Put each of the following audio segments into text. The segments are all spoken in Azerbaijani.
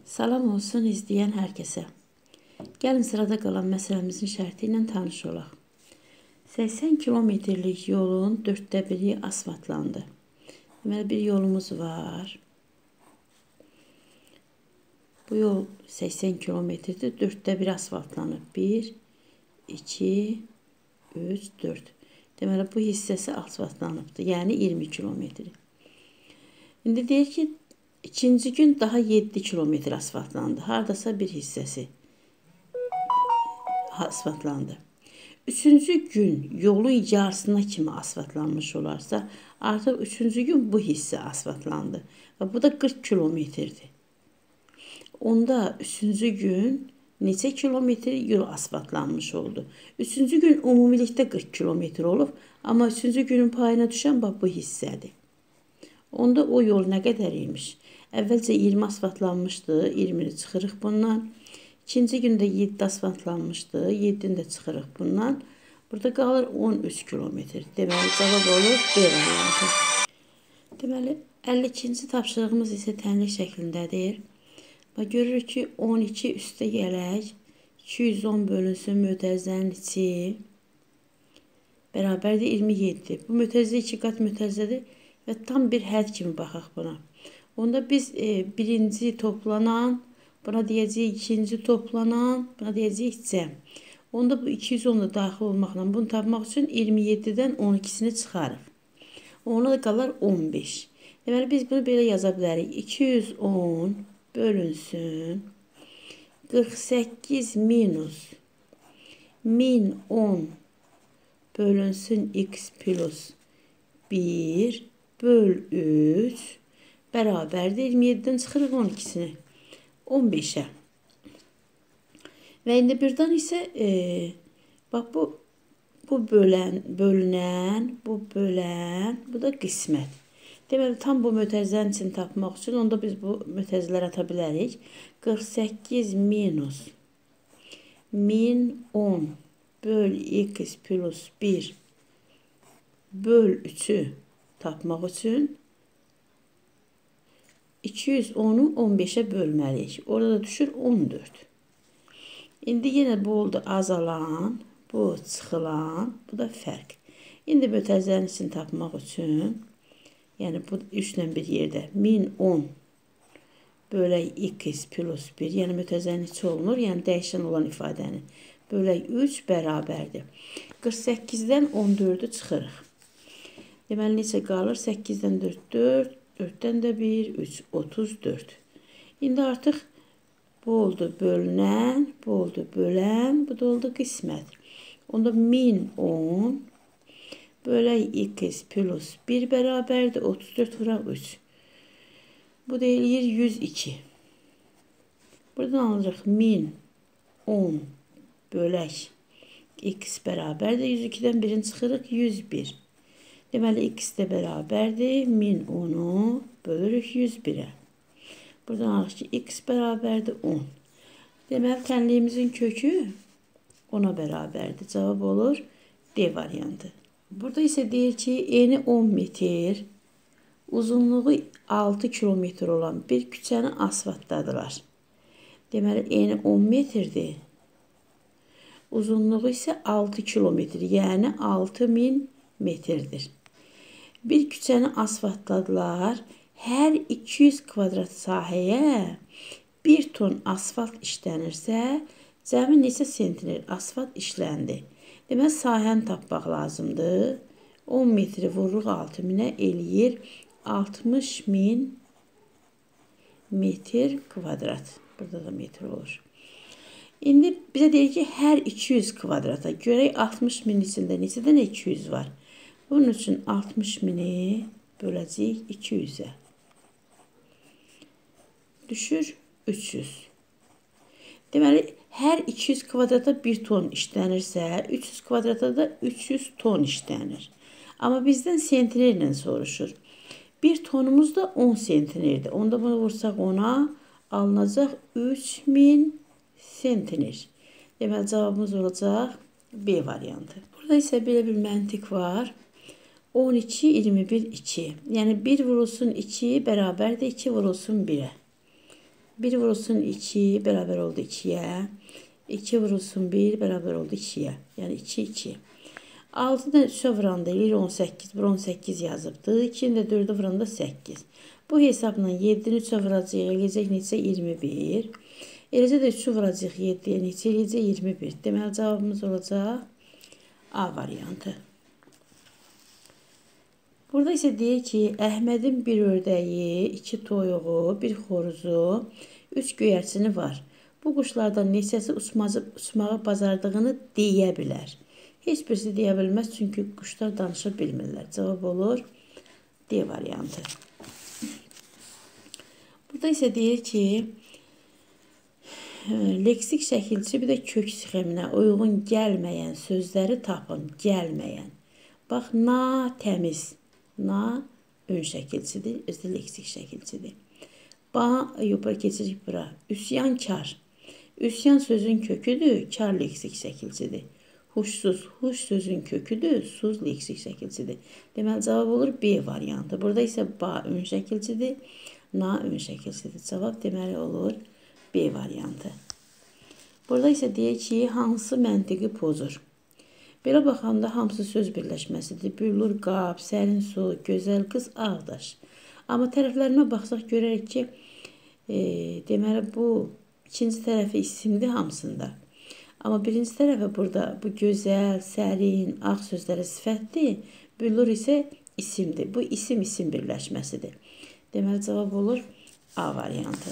Salam olsun izləyən hər kəsə. Gəlin sırada qalan məsələmizin şərti ilə tanış olaq. 80 kilometrlik yolun 1/4 asfaltlandı. Deməli, bir yolumuz var. Bu yol 80 kilometrdir, 1/4 asfaltlanıb. 1, 2, 3, 4. Deməli, bu hissəsi asfaltlanıbdır, yəni 20 kilometr. İndi deyir ki, İkinci gün daha 7 kilometr asfaltlandı. Haradasa bir hissəsi asfaltlandı. Üçüncü gün yolun yarısına kimi asfaltlanmış olarsa, artıq üçüncü gün bu hissə asfaltlandı. Və bu da 40 kilometrdir. Onda üçüncü gün neçə kilometr yol asfaltlanmış oldu? Üçüncü gün ümumilikdə 40 kilometr olub, amma üçüncü günün payına düşən bu hissədir. Onda o yol nə qədər imiş? Əvvəlcə 20 asfaltlanmışdı, 20'ni çıxırıq bundan. İkinci gündə 7 asfaltlanmışdı, 7'ni də çıxırıq bundan. Burada qalır 13 kilometr. Deməli, cavab olur B variantı. Deməli, 52-ci tapşırığımız isə tənlik şəklindədir. Və görürük ki, 12 üstə gələk, 210 bölünsün mötərizənin içi bərabərdir 27. Bu mötərizə 2 qat mötərizədir və tam bir hədd kimi baxaq buna. Onda biz birinci toplanan, buna deyəcəyik ikinci toplanan, buna deyəcəyik cəm. Onda bu 210 da daxil olmaqla bunu tapmaq üçün 27'dən 12'sini çıxarıq. Ona da qalar 15. Deməli, biz bunu belə yaza bilərik. 210 bölünsün 48 minus 1010 bölünsün x plus 1 böl 3 bərabərdir 27'dən çıxırıq 12'sini 15'ə. Və indi birdən isə bax bu bölünən, bu bölən, bu da qismət. Deməli, tam bu mötərizənin için tapmaq üçün onda biz bu mötərizələri ata bilərik. 48 minus 1010 böl x plus 1 böl 3'ü tapmaq üçün 210'u 15'ə bölməliyik. Orada da düşür 14. İndi yenə bu oldu azalan, bu çıxılan, bu da fərq. İndi mötərizənin için tapmaq üçün, yəni bu 3 ilə bir yerdə 1010 bölək x plus 1, yəni mötərizənin içi olunur, yəni dəyişən olan ifadəni bölək 3 bərabərdir. 48'dən 14'ü çıxırıq. Deməli, necə qalır? 8'dən 4, 4, 4'dən də 1, 3, 34. İndi artıq bu oldu bölünən, bu oldu bölən, bu da oldu qismət. Onda 1010 bölək x plus 1 bərabərdir 34 vura 3. Bu deyilir 102. Buradan alırıq 1010 bölək x bərabərdir 102'dən 1'in çıxırıq 101. Deməli, x də bərabərdir 1010'u bölürük 101'ə. Buradan alırıq ki, x bərabərdir 10. Deməli, tənliyimizin kökü 10'a bərabərdir. Cavab olur D variantı. Burada isə deyir ki, eni 10 metr, uzunluğu 6 kilometr olan bir küçəni asfaltladılar. Deməli, eni 10 metrdir. Uzunluğu isə 6 kilometr, yəni 6000 metrdir. Bir küçəni asfaltladılar. Hər 200 kvadrat sahəyə 1 ton asfalt işlənirsə, cəmi neçə sentner asfalt işləndi? Deməli, sahəni tapmaq lazımdır. 10 metri vururuq 6000'ə eləyir 60.000 metr kvadrat. Burada da metr olur. İndi bizə deyir ki, hər 200 kvadrata görək 60.000 içində neçə dənə 200 var? Bunun üçün 60.000'i böləcəyik 200'ə. Düşür 300. Deməli, hər 200 kvadrata 1 ton işlənirsə, 300 kvadrata da 300 ton işlənir. Amma bizdən sentnerlə soruşur. 1 tonumuz da 10 sentnerdir. Onda bunu vursaq 10'a alınacaq 3000 sentner. Deməli, cavabımız olacaq B variantı. Burada isə belə bir məntiq var. 12, 21, 2. Yəni 1 vurulsun 2 bərabərdir 2 vurulsun 1'ə. 1 vurulsun 2 bərabər oldu 2-yə. 2 vurulsun 1 bərabər oldu 2-yə. Yəni 2, 2. 6-dan 3-ə vuranda eləyir 18. Bura 18 yazıbdı. 2-ni də 4-ə vuranda 8. Bu hesabla 7-ni 3-ə vuracaq. Eləyəcək neçə? 21. Eləcə də 3-ü vuracaq 7-yə. Neçə eləyəcək? 21. Deməli, cavabımız olacaq A variantı. Burada isə deyir ki, Əhmədin bir ördəyi, 2 toyuğu, 1 xoruzu, 3 göyərçini var. Bu quşlardan neçəsi uçmağı bacardığını deyə bilər. Heç birisi deyə bilməz, çünki quşlar danışa bilmirlər. Cavab olur D variantı. Burada isə deyir ki, leksik şəkilçi bir də kök sxeminə uyğun gəlməyən sözləri tapın. Gəlməyən. Bax, na təmiz. Na ön şəkilçidir, özü leksik şəkilçidir. Ba, yox, keçirik bura. Üsyankar. Üsyan sözün köküdür, kar leksik şəkilçidir. Huşsuz, huş sözün köküdür, suz leksik şəkilçidir. Deməli, cavab olur B variantı. Burada isə ba ön şəkilçidir, na ön şəkilçidir. Cavab deməli olur B variantı. Burada isə deyək ki, hansı məntiqi pozur? Belə baxanda hamısı söz birləşməsidir. Büllur qab, sərin su, gözəl qız, ağdaş. Amma tərəflərinə baxsaq görərək ki, deməli bu ikinci tərəfi isimdir hamısında. Amma birinci tərəfə burada bu gözəl, sərin, ağ sözləri sifətdir. Büllur isə isimdir. Bu isim-isim birləşməsidir. Deməli, cavab olur A variantı.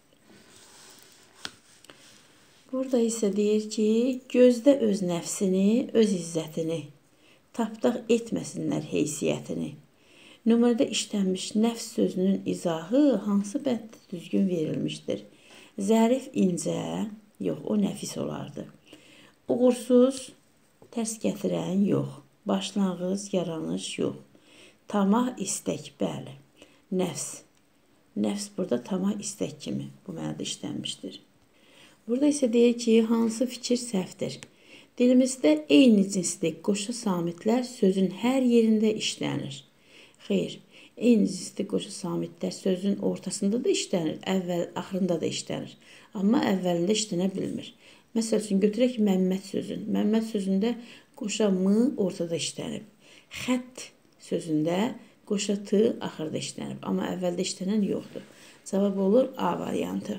Burada isə deyir ki, gözdə öz nəfsini, öz izzətini, tapdaq etməsinlər heysiyyətini. Nömrədə işlənmiş nəfs sözünün izahı hansı bənddə düzgün verilmişdir? Zərif, incə, yox, o nəfis olardı. Uğursuz, tərs gətirən, yox. Başlanğıc, yaranış, yox. Tamah, istək, bəli. Nəfs. Nəfs burada tamah, istək kimi bu mənada işlənmişdir. Burada isə deyir ki, hansı fikir səhvdir? Dilimizdə eyni cinsli qoşa samitlər sözün hər yerində işlənir. Xeyr, eyni cinsli qoşa samitlər sözün ortasında da işlənir, axırında da işlənir. Amma əvvəlində işlənə bilmir. Məsəl üçün, götürək Məmməd sözün. Məmməd sözündə qoşa mı ortada işlənib. Xətt sözündə qoşa t axırda işlənib. Amma əvvəldə işlənən yoxdur. Cavab olur A variantı.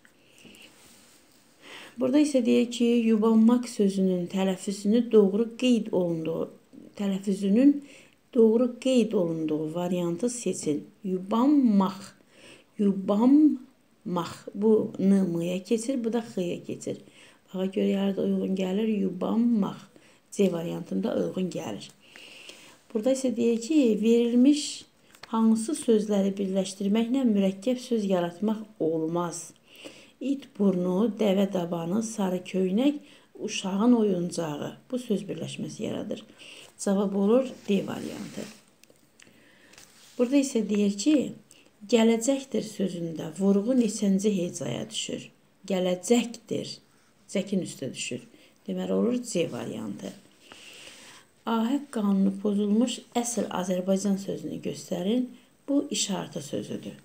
Burada isə deyir ki, yubanmaq sözünün tələffüzünün doğru qeyd olunduğu variantı seçin. Yubanmaq. Yubanmaq. Bu n m-ya keçir, bu da x-ya keçir. Baxa görə yarıda uyğun gəlir. Yubanmaq. C variantında uyğun gəlir. Burada isə deyir ki, verilmiş hansı sözləri birləşdirməklə mürəkkəb söz yaratmaq olmaz. İt burnu, dəvə dabanı, sarı köynək, uşağın oyuncağı. Bu söz birləşməsi yaradır. Cavab olur D variantı. Burada isə deyir ki, gələcəkdir sözündə vurğu neçənci hecaya düşür? Gələcəkdir. Zəkin üstə düşür. Deməli olur C variantı. Ahəq qanunu pozulmuş əsl Azərbaycan sözünü göstərin. Bu işarətə sözüdür.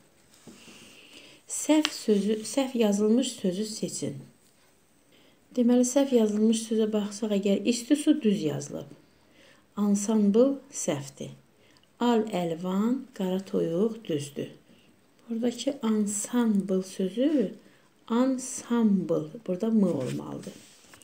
Səhv yazılmış sözü seçin. Deməli, səhv yazılmış sözə baxsaq, əgər isti su düz yazılıb. Ansambl səhvdir. Al əlvan, qara toyuq düzdür. Buradakı ansambl sözü ansambl. Burada m olmalıdır.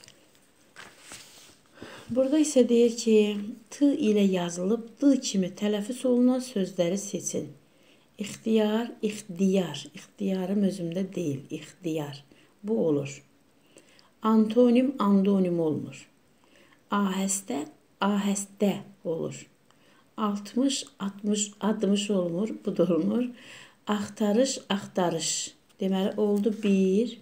Burada isə deyir ki, t ilə yazılıb d kimi tələffüz olunan sözləri seçin. İxtiyar, ixtiyar. İxtiyarım özümdə deyil, ixtiyar. Bu olur. Antonim, andonim olmur. Ahəstə, ahəstə olur. 60, 60, 60 olmur, bu da olmur. Axtarış, axtarış. Deməli, oldu 1,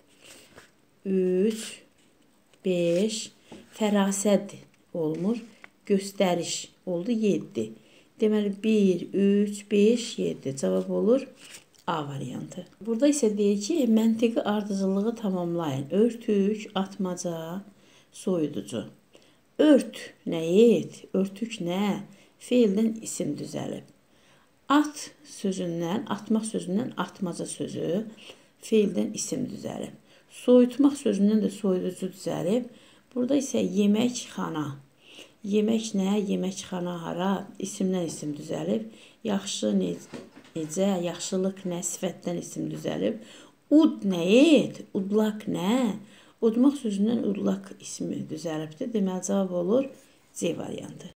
3, 5, fərasət olmur. Göstəriş oldu 7. Deməli, 1, 3, 5, 7. Cavab olur A variantı. Burada isə deyir ki, məntiqi ardıcılığı tamamlayın. Örtük, atmaca, soyuducu. Ört nə et? Örtük nə? Feildən isim düzəlib. At sözündən, atmaq sözündən atmaca sözü. feildən isim düzəlib. Soyutmaq sözündən də soyuducu düzəlib. Burada isə yeməkxana. Yemək nə? Yeməkxana hara? İsimdən isim düzəlib. Yaxşı necə? Yaxşılıq nə? Sifətdən isim düzəlib. Ud nə et? Udlaq nə? Udmaq sözündən udlaq ismi düzəlibdir. Deməli cavab olur C variantı.